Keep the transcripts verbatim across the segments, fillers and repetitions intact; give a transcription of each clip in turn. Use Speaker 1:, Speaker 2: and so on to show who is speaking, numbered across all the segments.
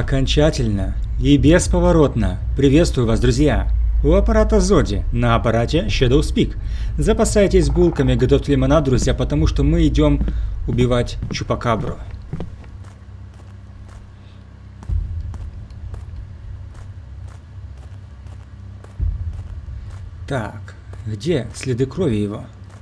Speaker 1: Окончательно и бесповоротно приветствую вас, друзья! У аппарата Зоди, на аппарате Shadows Peak. Запасайтесь булками, готовьте лимонад, друзья, потому что мы идем убивать Чупакабру. Так, где следы крови его?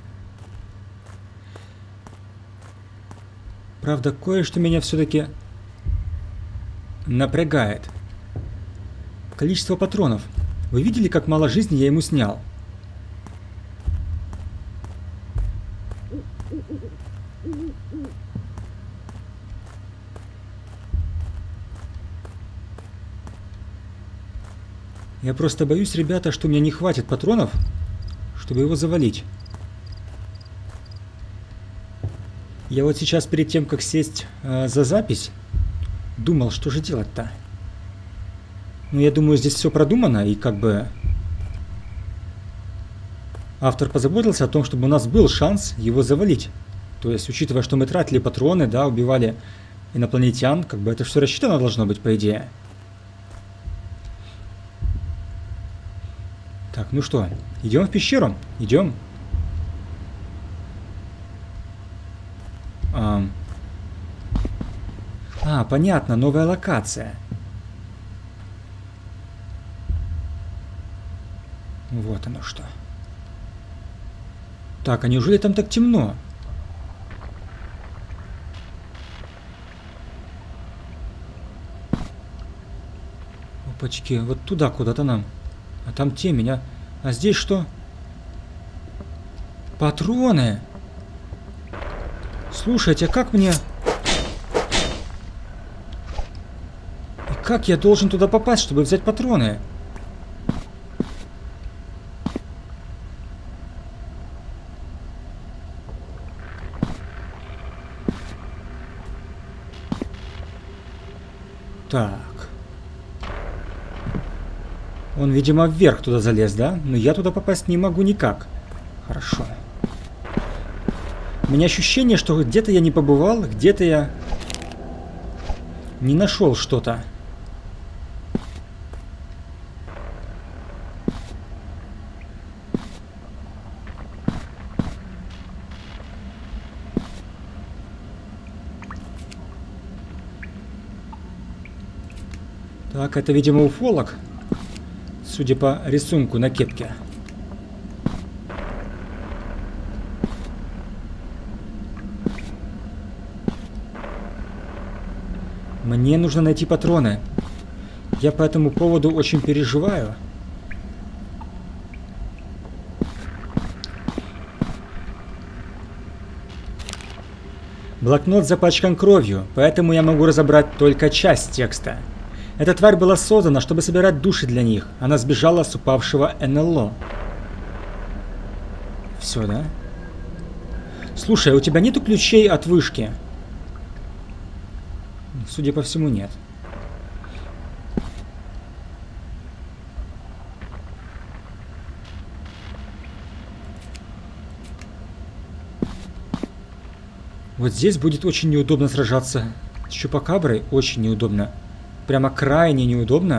Speaker 1: Правда, кое-что меня все-таки напрягает. Количество патронов. Вы видели, как мало жизни я ему снял? Я просто боюсь, ребята, что у меня не хватит патронов, чтобы его завалить. Я вот сейчас, перед тем, как сесть э, за запись, думал, что же делать-то. Ну, я думаю, здесь все продумано, и как бы автор позаботился о том, чтобы у нас был шанс его завалить. То есть, учитывая, что мы тратили патроны, да, убивали инопланетян, как бы это все рассчитано должно быть, по идее. Так, ну что, идем в пещеру? Идем. А, а, понятно, новая локация. Вот оно что. Так, а неужели там так темно? Опачки, вот туда куда-то нам. А там темень, а? А здесь что? Патроны! Слушайте, а как мне... И как я должен туда попасть, чтобы взять патроны? Так. Он, видимо, вверх туда залез, да? Но я туда попасть не могу никак. Хорошо. У меня ощущение, что где-то я не побывал, где-то я не нашел что-то. Так, это, видимо, уфолог. Судя по рисунку на кепке. Мне нужно найти патроны. Я по этому поводу очень переживаю. Блокнот запачкан кровью, поэтому я могу разобрать только часть текста. Эта тварь была создана, чтобы собирать души для них. Она сбежала с упавшего эн эл о. Все, да? Слушай, а у тебя нету ключей от вышки? Судя по всему, нет. Вот здесь будет очень неудобно сражаться с Чупакаброй. Очень неудобно. Прямо крайне неудобно.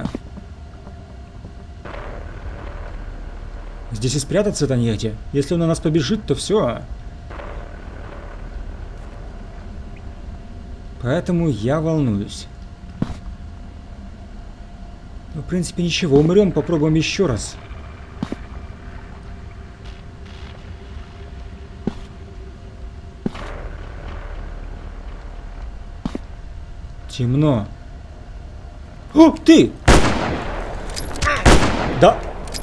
Speaker 1: Здесь и спрятаться-то негде. Если он на нас побежит, то все. Поэтому я волнуюсь. Ну, в принципе, ничего. Умрем, попробуем еще раз. Темно. О, ты! Да.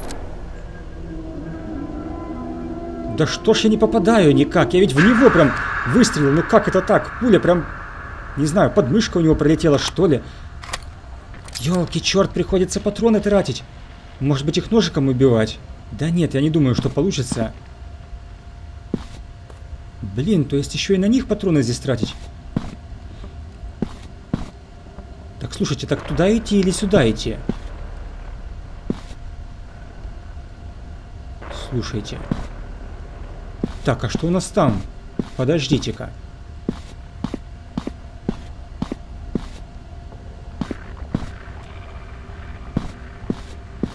Speaker 1: Да что ж я не попадаю никак? Я ведь в него прям выстрелил. Ну как это так? Пуля прям, не знаю, подмышка у него пролетела, что ли. Ёлки, черт, приходится патроны тратить. Может быть, их ножиком убивать? Да нет, я не думаю, что получится. Блин, то есть еще и на них патроны здесь тратить? Так, слушайте, так туда идти или сюда идти? Слушайте. Так, а что у нас там? Подождите-ка.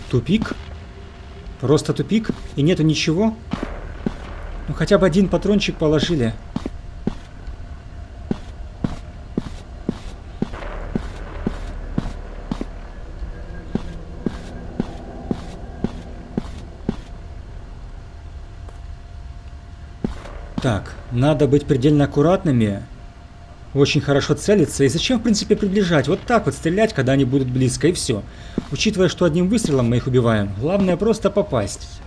Speaker 1: Тупик? Просто тупик? И нету ничего? Ну хотя бы один патрончик положили. Так, надо быть предельно аккуратными. Очень хорошо целиться. И зачем, в принципе, приближать? Вот так вот стрелять, когда они будут близко, и все. Учитывая, что одним выстрелом мы их убиваем, главное просто попасть.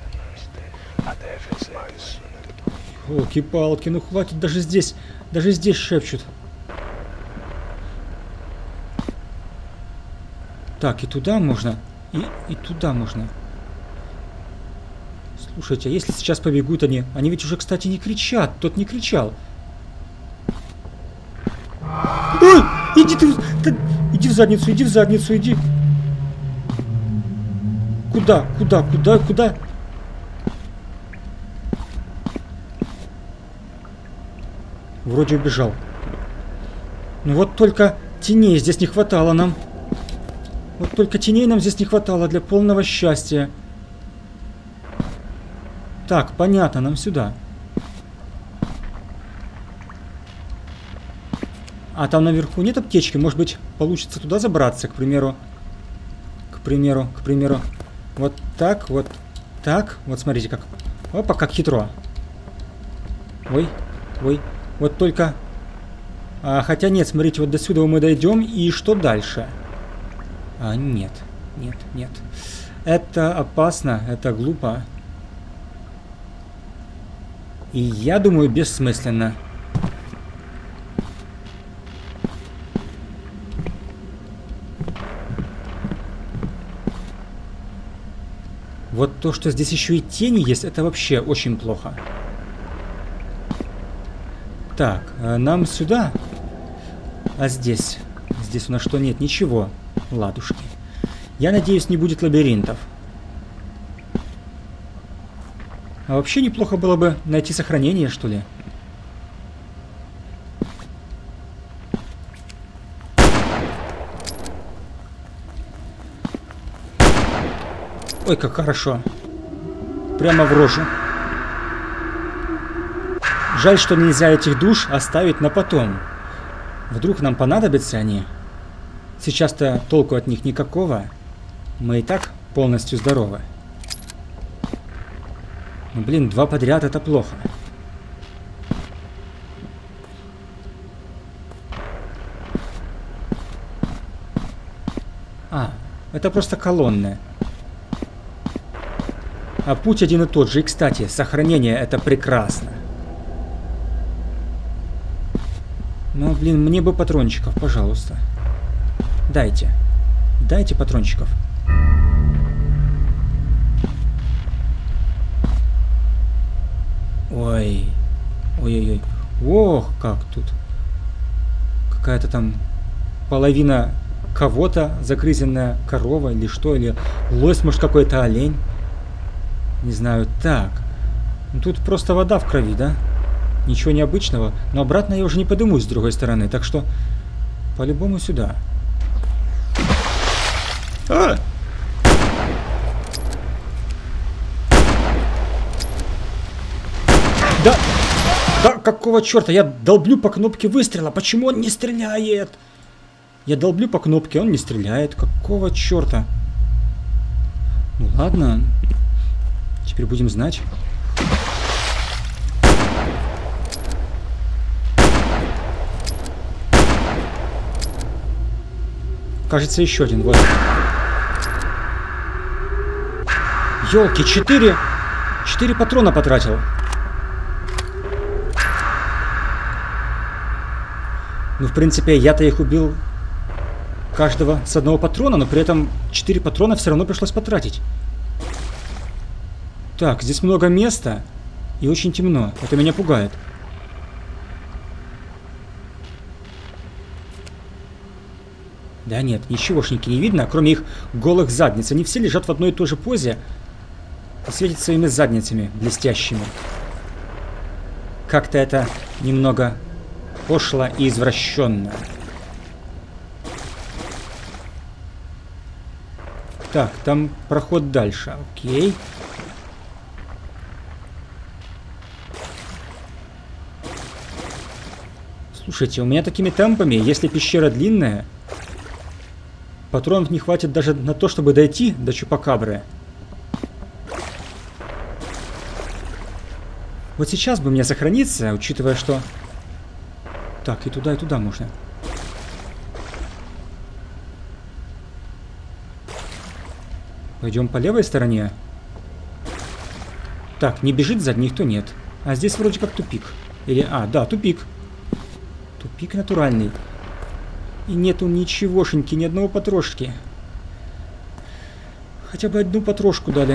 Speaker 1: Елки-палки, ну хватит, даже здесь, даже здесь шепчут. Так, и туда можно, и, и туда можно. Слушайте, а если сейчас побегут они? Они ведь уже, кстати, не кричат. Тот не кричал. Ой, иди ты, ты, иди в задницу, иди в задницу, иди. Куда, куда, куда, куда? Вроде убежал. Ну вот только теней здесь не хватало нам. Вот только теней нам здесь не хватало для полного счастья. Так, понятно, нам сюда. А там наверху нет аптечки? Может быть, получится туда забраться, к примеру. К примеру, к примеру. Вот так, вот так. Вот смотрите, как... Опа, как хитро. Ой, ой. Вот только... А, хотя нет, смотрите, вот до сюда мы дойдем. И что дальше? А, нет, нет, нет. Это опасно, это глупо. И я думаю, бессмысленно. Вот то, что здесь еще и тени есть, это вообще очень плохо. Так, нам сюда. А здесь? Здесь у нас что? Нет, ничего. Ладушки. Я надеюсь, не будет лабиринтов. А вообще неплохо было бы найти сохранение, что ли. Ой, как хорошо. Прямо в рожу. Жаль, что нельзя этих душ оставить на потом. Вдруг нам понадобятся они. Сейчас-то толку от них никакого. Мы и так полностью здоровы. Ну, блин, два подряд это плохо. А, это просто колонны. А путь один и тот же. И, кстати, сохранение это прекрасно. Ну, блин, мне бы патрончиков, пожалуйста. Дайте. Дайте патрончиков. Ой. Ой-ой-ой. Ох, как тут. Какая-то там половина кого-то, загрызенная корова или что, или лось, может, какой-то олень. Не знаю. Так. Ну, тут просто вода в крови, да? Ничего необычного. Но обратно я уже не подымусь с другой стороны. Так что по-любому сюда. А! Да! Да, какого черта? Я долблю по кнопке выстрела. Почему он не стреляет? Я долблю по кнопке, он не стреляет. Какого черта? Ну ладно. Теперь будем знать. Кажется, еще один. Вот. Ёлки, четыре. Четыре патрона потратил. Ну, в принципе, я-то их убил каждого с одного патрона, но при этом четыре патрона все равно пришлось потратить. Так, здесь много места и очень темно. Это меня пугает. Да нет, ничегошники не видно, кроме их голых задниц. Они все лежат в одной и той же позе и светят своими задницами блестящими. Как-то это немного пошло и извращенно. Так, там проход дальше. Окей. Слушайте, у меня такими темпами, если пещера длинная, патронов не хватит даже на то, чтобы дойти до Чупакабры. Вот сейчас бы мне сохраниться, учитывая, что... Так, и туда, и туда можно. Пойдем по левой стороне. Так, не бежит сзади никто, нет. А здесь вроде как тупик. Или... А, да, тупик. Тупик натуральный. И нету ничегошеньки, ни одного потрошки. Хотя бы одну потрошку дали.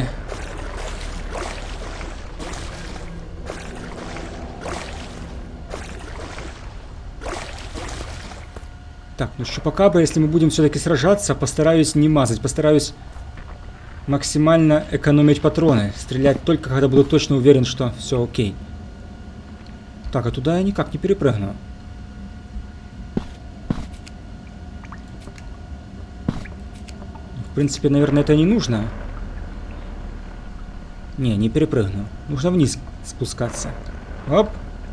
Speaker 1: Так, ну с Чупакаброй, если мы будем все-таки сражаться, постараюсь не мазать, постараюсь максимально экономить патроны. Стрелять только, когда буду точно уверен, что все окей. Так, а туда я никак не перепрыгну. В принципе, наверное, это не нужно. Не, не перепрыгну. Нужно вниз спускаться. Оп.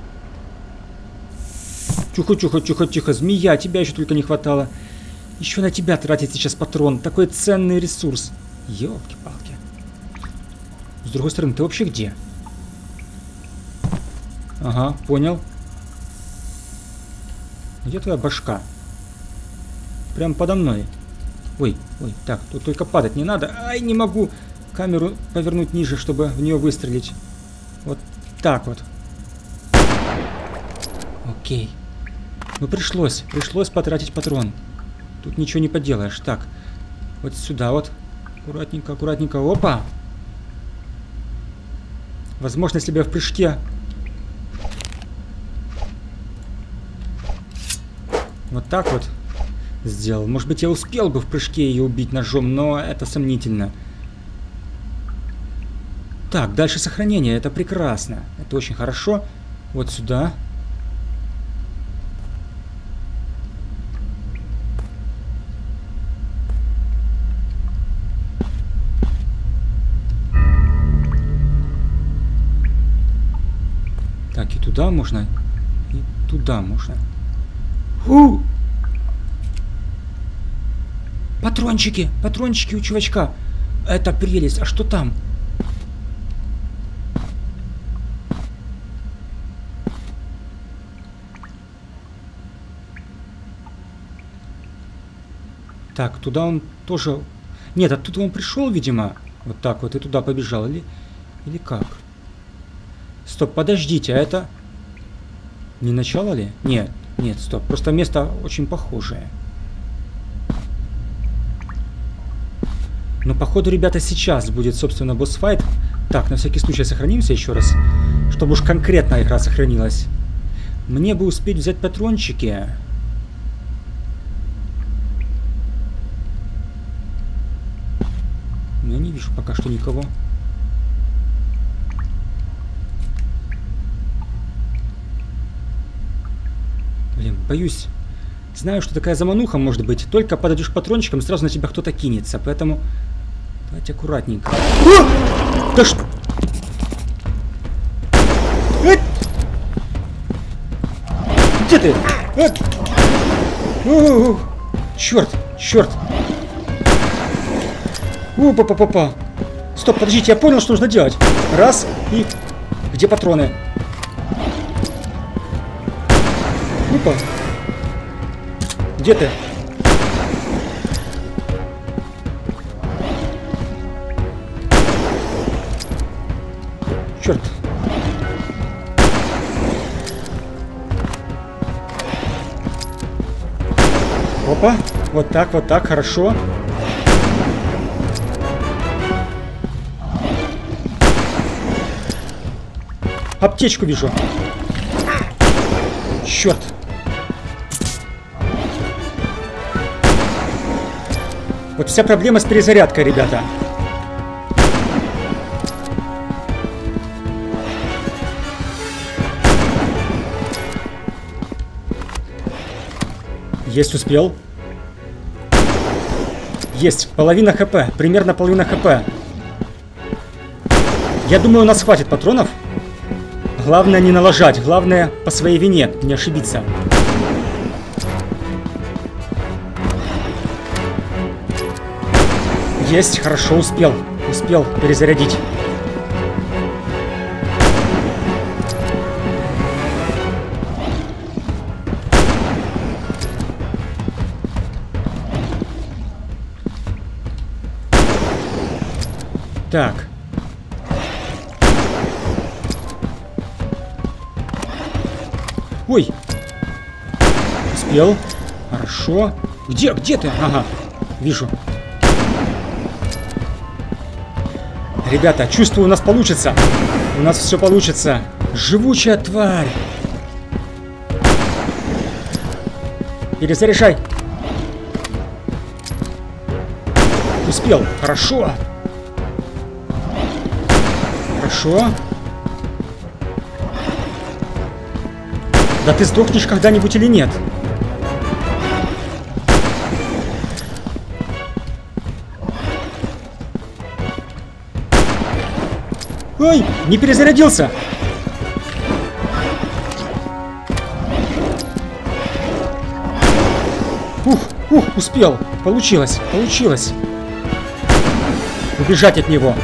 Speaker 1: Тихо, тихо, тихо, тихо. Змея, тебя еще только не хватало. Еще на тебя тратить сейчас патрон. Такой ценный ресурс. Ёлки-палки. С другой стороны, ты вообще где? Ага, понял. Где твоя башка? Прям подо мной. Ой, ой, так, тут только падать не надо. Ай, не могу камеру повернуть ниже, чтобы в нее выстрелить. Вот так вот. Окей. Ну пришлось, пришлось потратить патрон. Тут ничего не поделаешь. Так, вот сюда вот. Аккуратненько, аккуратненько. Опа! Возможно, если бы я в прыжке... Вот так вот сделал. Может быть, я успел бы в прыжке ее убить ножом, но это сомнительно. Так, дальше сохранение. Это прекрасно. Это очень хорошо. Вот сюда. Так, и туда можно. И туда можно. Фу! Патрончики! Патрончики у чувачка! Это прелесть! А что там? Так, туда он тоже... Нет, оттуда он пришел, видимо. Вот так вот и туда побежал. Или, или как? Стоп, подождите, а это... Не начало ли? Нет, нет, стоп. Просто место очень похожее. Но походу, ребята, сейчас будет, собственно, босс-файт. Так, на всякий случай сохранимся еще раз. Чтобы уж конкретно игра сохранилась. Мне бы успеть взять патрончики. Но я не вижу пока что никого. Блин, боюсь. Знаю, что такая замануха может быть. Только подойдешь к патрончикам, сразу на тебя кто-то кинется. Поэтому давайте аккуратненько. О! Да что? Э! Где ты? Э! О-о-о! Черт, черт. Опа-па-па-па. Стоп, подождите, я понял, что нужно делать. Раз и... Где патроны? Опа. Где ты? Черт. Опа. Вот так, вот так, хорошо. Аптечку вижу. Черт. Вот вся проблема с перезарядкой, ребята. Есть, успел. Есть, половина хп, примерно половина хп. Я думаю, у нас хватит патронов. Главное не налажать, главное по своей вине не ошибиться. Есть, хорошо, успел. Успел перезарядить. Так. Ой. Успел. Хорошо. Где? Где ты? Ага. Вижу. Ребята, чувствую, у нас получится. У нас все получится. Живучая тварь. Перезаряжай. Успел. Хорошо. Хорошо. Да ты сдохнешь когда-нибудь или нет? Ой, не перезарядился. Ух, ух, успел. Получилось, получилось. Убежать от него.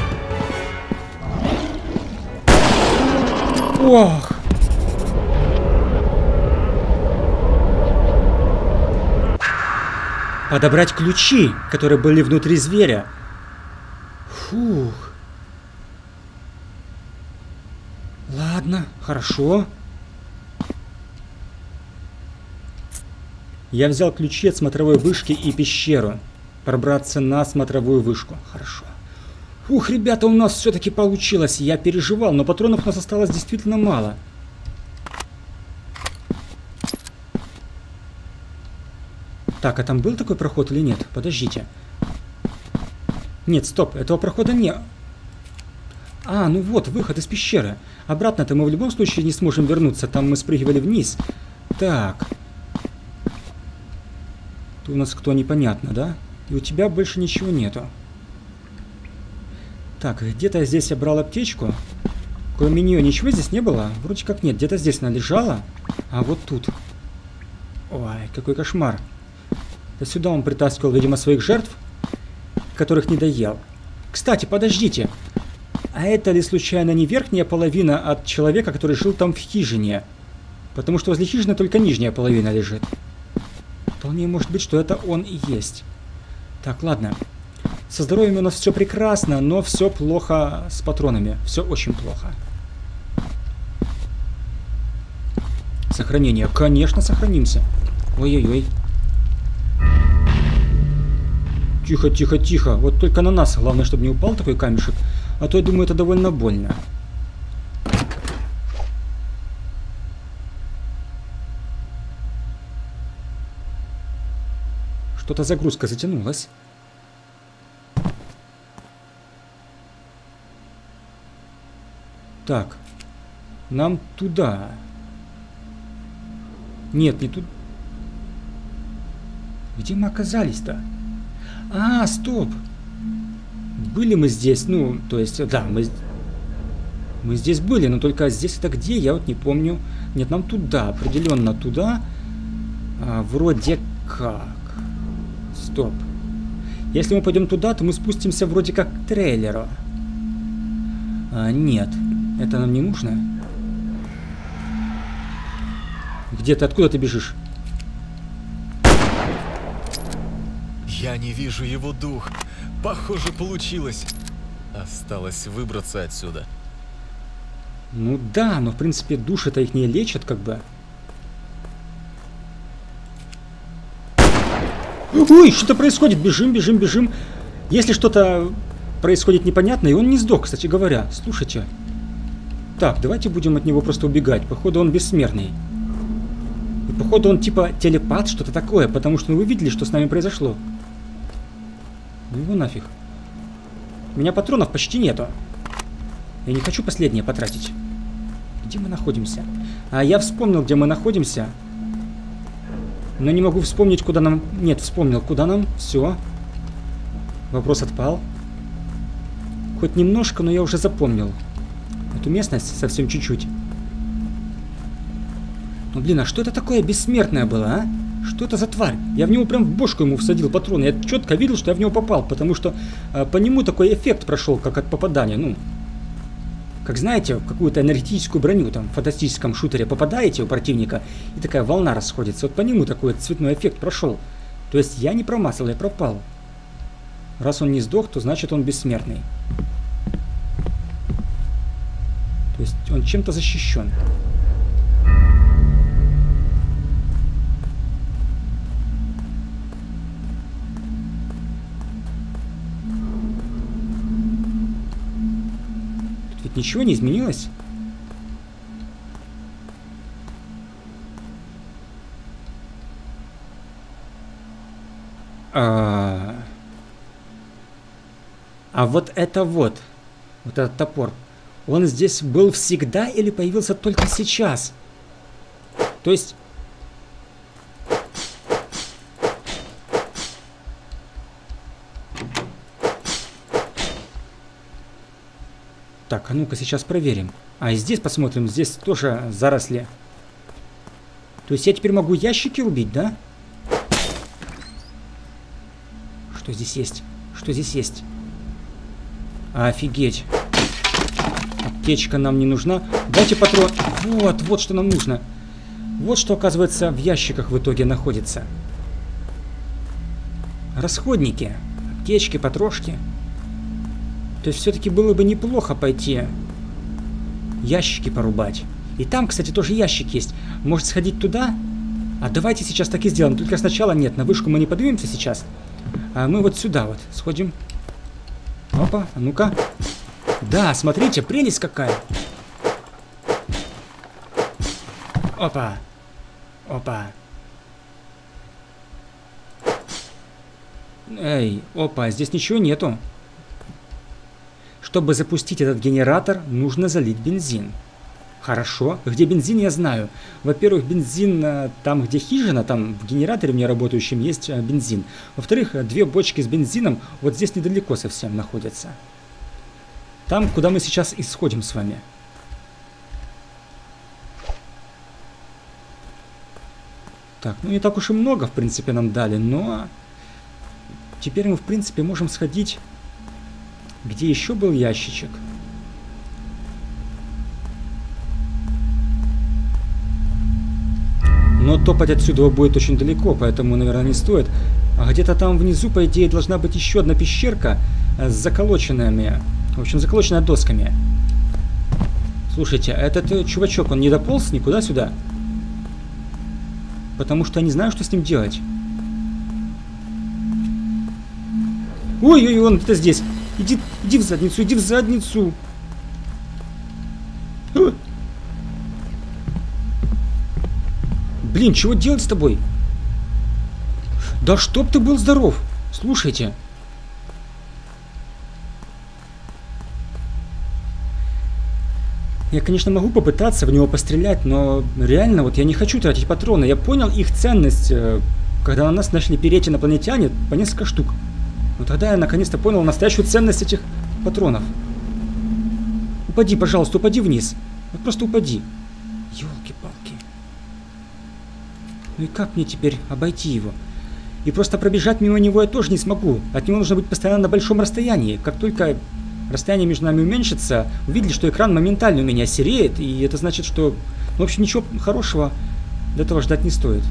Speaker 1: Ох. Подобрать ключи, которые были внутри зверя. Фух. Ладно, хорошо. Я взял ключи от смотровой вышки и пещеру. Пробраться на смотровую вышку. Хорошо. Ух, ребята, у нас все-таки получилось. Я переживал, но патронов у нас осталось действительно мало. Так, а там был такой проход или нет? Подождите. Нет, стоп, этого прохода нет. А, ну вот, выход из пещеры. Обратно-то мы в любом случае не сможем вернуться. Там мы спрыгивали вниз. Так. Тут у нас кто, непонятно, да? И у тебя больше ничего нету. Так, где-то здесь я брал аптечку. Кроме нее ничего здесь не было? Вроде как нет. Где-то здесь она лежала. А вот тут. Ой, какой кошмар. Да сюда он притаскивал, видимо, своих жертв, которых не доел. Кстати, подождите. А это ли случайно не верхняя половина от человека, который жил там в хижине? Потому что возле хижины только нижняя половина лежит. Вполне может быть, что это он и есть. Так, ладно. Со здоровьем у нас все прекрасно, но все плохо с патронами. Все очень плохо. Сохранение. Конечно, сохранимся. Ой-ой-ой. Тихо, тихо, тихо. Вот только на нас. Главное, чтобы не упал такой камешек. А то, я думаю, это довольно больно. Что-то загрузка затянулась. Так. Нам туда. Нет, не тут. Где мы оказались-то? А, стоп. Были мы здесь, ну, то есть, да, мы, мы здесь были, но только здесь это где, я вот не помню. Нет, нам туда, определенно туда. А, вроде как. Стоп. Если мы пойдем туда, то мы спустимся вроде как к трейлеру. А, нет, это нам не нужно. Где ты, откуда ты бежишь?
Speaker 2: Я не вижу его дух. Похоже, получилось. Осталось выбраться отсюда.
Speaker 1: Ну да, но в принципе души-то их не лечат, как бы. Ой, что-то происходит. Бежим, бежим, бежим. Если что-то происходит непонятное, и он не сдох, кстати говоря. Слушайте. Так, давайте будем от него просто убегать. Походу он бессмертный. И походу он типа телепат, что-то такое. Потому что ну, вы видели, что с нами произошло. Ну его нафиг. У меня патронов почти нету. Я не хочу последнее потратить. Где мы находимся? А я вспомнил, где мы находимся. Но не могу вспомнить, куда нам... Нет, вспомнил, куда нам. Все. Вопрос отпал. Хоть немножко, но я уже запомнил эту местность совсем чуть-чуть. Ну блин, а что это такое бессмертное было, а? Что это за тварь? Я в него прям в бошку ему всадил патрон. Я четко видел, что я в него попал, потому что э, по нему такой эффект прошел, как от попадания. Ну, как знаете, в какую-то энергетическую броню там в фантастическом шутере попадаете у противника, и такая волна расходится. Вот по нему такой цветной эффект прошел. То есть я не промазал, я пропал. Раз он не сдох, то значит он бессмертный. То есть он чем-то защищен. Тут ведь ничего не изменилось? А... а вот это вот, вот этот топор, он здесь был всегда или появился только сейчас? То есть... Так, а ну-ка сейчас проверим. А и здесь посмотрим, здесь тоже заросли. То есть я теперь могу ящики убить, да? Что здесь есть? Что здесь есть? Офигеть. Аптечка нам не нужна. Дайте патрон. Вот, вот что нам нужно. Вот что, оказывается, в ящиках в итоге находится. Расходники. Аптечки, патрошки. То есть все-таки было бы неплохо пойти ящики порубать. И там, кстати, тоже ящик есть. Может сходить туда? А давайте сейчас так и сделаем. Только сначала нет, на вышку мы не поднимемся сейчас. А мы вот сюда вот сходим. Опа, а ну-ка. Да, смотрите, прелесть какая. Опа. Опа. Эй, опа, здесь ничего нету. Чтобы запустить этот генератор, нужно залить бензин. Хорошо. Где бензин, я знаю. Во-первых, бензин там, где хижина, там в генераторе мне работающем есть бензин. Во-вторых, две бочки с бензином вот здесь недалеко совсем находятся. Там, куда мы сейчас исходим с вами. Так, ну не так уж и много, в принципе, нам дали, но... Теперь мы, в принципе, можем сходить... Где еще был ящичек? Но топать отсюда будет очень далеко, поэтому, наверное, не стоит. А где-то там внизу, по идее, должна быть еще одна пещерка с заколоченными... В общем, заколоченная досками. Слушайте, а этот чувачок, он не дополз никуда сюда? Потому что я не знаю, что с ним делать. Ой-ой-ой, он где-то здесь. Иди, иди в задницу, иди в задницу. А! Блин, чего делать с тобой? Да чтоб ты был здоров. Слушайте. Я, конечно, могу попытаться в него пострелять, но реально вот я не хочу тратить патроны. Я понял их ценность, когда на нас начали переть инопланетяне по несколько штук. Вот тогда я наконец-то понял настоящую ценность этих патронов. Упади, пожалуйста, упади вниз. Вот просто упади. Ёлки-палки. Ну и как мне теперь обойти его? И просто пробежать мимо него я тоже не смогу. От него нужно быть постоянно на большом расстоянии. Как только расстояние между нами уменьшится, увидели, что экран моментально у меня сереет. И это значит, что... Ну, в общем, ничего хорошего до этого ждать не стоит.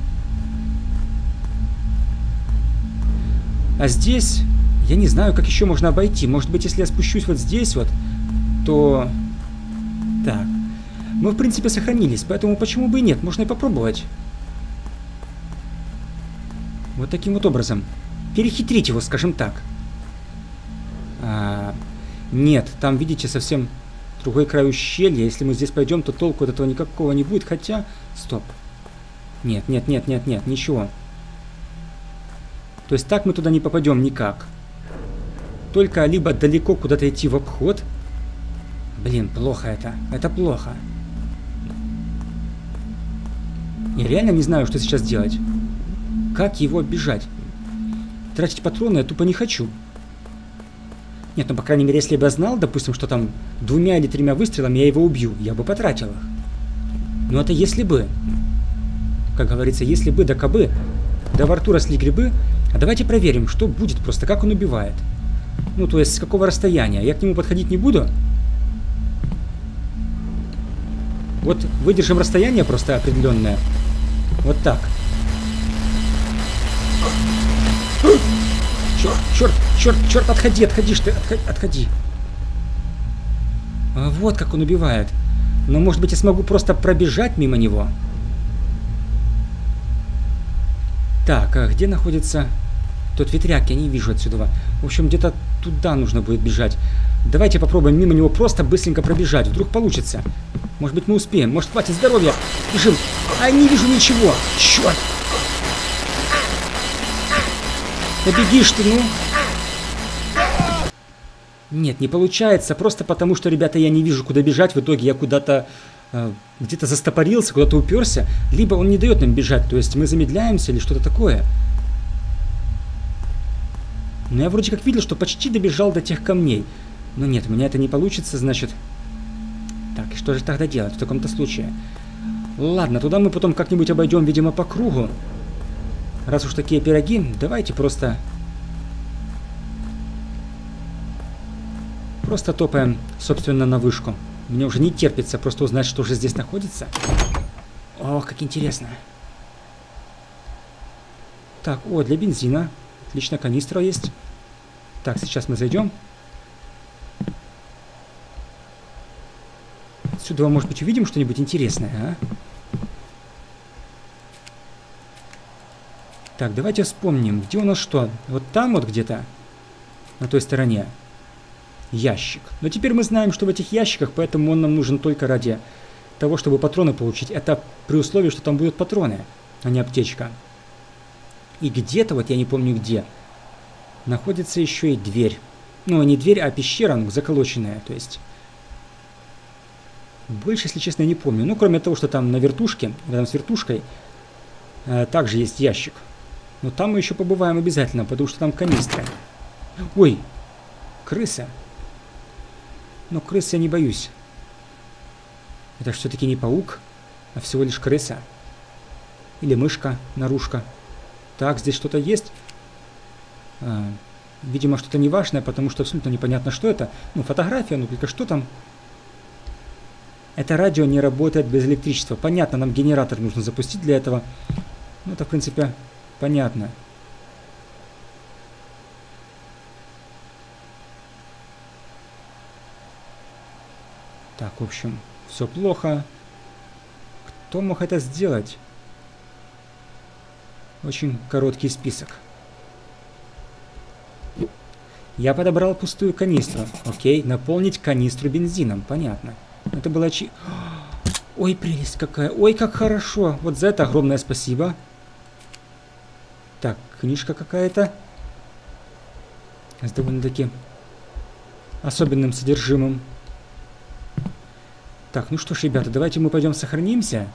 Speaker 1: А здесь, я не знаю, как еще можно обойти. Может быть, если я спущусь вот здесь вот, то... Так. Мы, в принципе, сохранились, поэтому почему бы и нет? Можно и попробовать. Вот таким вот образом. Перехитрить его, скажем так. А, нет, там, видите, совсем другой край ущелья. Если мы здесь пойдем, то толку от этого никакого не будет. Хотя... Стоп. Нет, нет, нет, нет, нет, ничего. То есть так мы туда не попадем никак. Только либо далеко куда-то идти в обход. Блин, плохо это. Это плохо. Я реально не знаю, что сейчас делать. Как его оббежать? Тратить патроны я тупо не хочу. Нет, ну, по крайней мере, если бы я знал, допустим, что там двумя или тремя выстрелами я его убью, я бы потратил их. Но это если бы. Как говорится, если бы, да кабы. Да во рту росли грибы. А давайте проверим, что будет просто, как он убивает. Ну, то есть, с какого расстояния. Я к нему подходить не буду. Вот выдержим расстояние просто определенное. Вот так. Черт, черт, черт, черт, отходи, отходи, что ты, отходи, отходи. А вот как он убивает. Но, может быть, я смогу просто пробежать мимо него. Так, а где находится тот ветряк? Я не вижу отсюда. В общем, где-то туда нужно будет бежать. Давайте попробуем мимо него просто быстренько пробежать. Вдруг получится. Может быть, мы успеем. Может, хватит здоровья. Бежим. А, не вижу ничего. Черт. Да бегишь ты, ну. Нет, не получается. Просто потому, что, ребята, я не вижу, куда бежать. В итоге я куда-то э, где-то застопорился, куда-то уперся. Либо он не дает нам бежать. То есть мы замедляемся или что-то такое. Но я вроде как видел, что почти добежал до тех камней. Но нет, у меня это не получится, значит... Так, и что же тогда делать в таком-то случае? Ладно, туда мы потом как-нибудь обойдем, видимо, по кругу. Раз уж такие пироги, давайте просто... Просто топаем, собственно, на вышку. Мне уже не терпится просто узнать, что же здесь находится. Ох, как интересно. Так, о, для бензина. Отлично, канистра есть. Так, сейчас мы зайдем. Отсюда, может быть, увидим что-нибудь интересное, а? Так, давайте вспомним, где у нас что? Вот там вот где-то, на той стороне, ящик. Но теперь мы знаем, что в этих ящиках, поэтому он нам нужен только ради того, чтобы патроны получить. Это при условии, что там будут патроны, а не аптечка. И где-то, вот я не помню где, находится еще и дверь. Ну, не дверь, а пещера, ну, заколоченная, то есть... Больше, если честно, я не помню. Ну, кроме того, что там на вертушке, рядом с вертушкой, э, также есть ящик. Но там мы еще побываем обязательно, потому что там канистры. Ой, крыса. Но крыс я не боюсь. Это же все-таки не паук, а всего лишь крыса. Или мышка, нарушка. Так, здесь что-то есть. А, видимо, что-то неважное, потому что абсолютно непонятно, что это. Ну, фотография, ну только что там? Это радио не работает без электричества. Понятно, нам генератор нужно запустить для этого. Ну, это, в принципе, понятно. Так, в общем, все плохо. Кто мог это сделать? Очень короткий список. Я подобрал пустую канистру. Окей, наполнить канистру бензином. Понятно. Это было чи... Ой, прелесть какая. Ой, как хорошо. Вот за это огромное спасибо. Так, книжка какая-то. С довольно-таки особенным содержимым. Так, ну что ж, ребята, давайте мы пойдем сохранимся.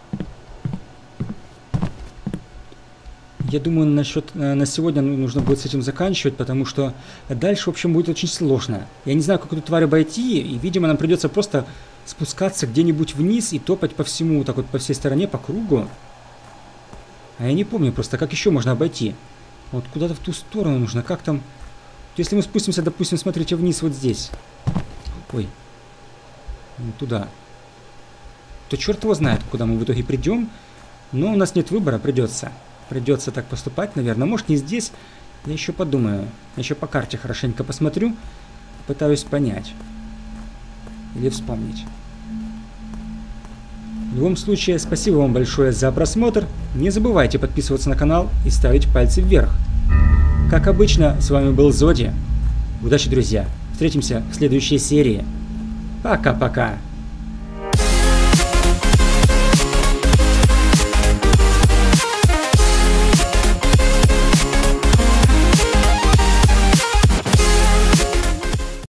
Speaker 1: Я думаю, насчет, на сегодня нужно будет с этим заканчивать, потому что дальше, в общем, будет очень сложно. Я не знаю, как эту тварь обойти, и, видимо, нам придется просто спускаться где-нибудь вниз и топать по всему, так вот по всей стороне, по кругу. А я не помню просто, как еще можно обойти. Вот куда-то в ту сторону нужно, как там... Если мы спустимся, допустим, смотрите, вниз вот здесь. Ой. Туда. То черт его знает, куда мы в итоге придем. Но у нас нет выбора, придется. Придется так поступать, наверное. Может, не здесь. Я еще подумаю. Я еще по карте хорошенько посмотрю. Пытаюсь понять. Или вспомнить. В любом случае, спасибо вам большое за просмотр. Не забывайте подписываться на канал и ставить пальцы вверх. Как обычно, с вами был Зоди. Удачи, друзья. Встретимся в следующей серии. Пока-пока.